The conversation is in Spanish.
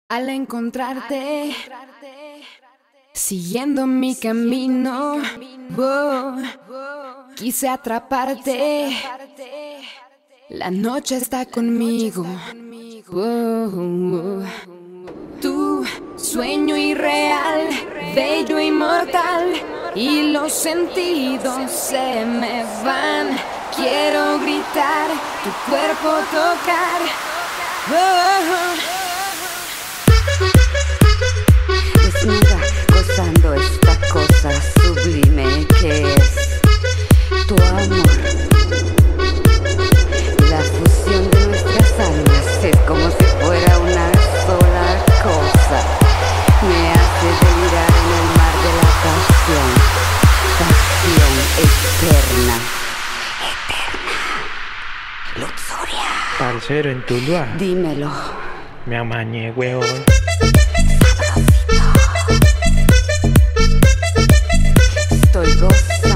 Al encontrarte, siguiendo mi camino, quise atraparte. La noche está conmigo. Tu sueño irreal, bello, inmortal, y los sentidos se me van. Quiero gritar, tu cuerpo tocar. Desnuda, gozando esta cosa sublime que es tu amor. La fusión de nuestras almas es como si fuera una sola cosa. Me hace delirar en el mar de la pasión, pasión eterna, eterna, luxuria. Parcero, en Tuluá Dímelo. me amañé, huevón. Estoy gozando.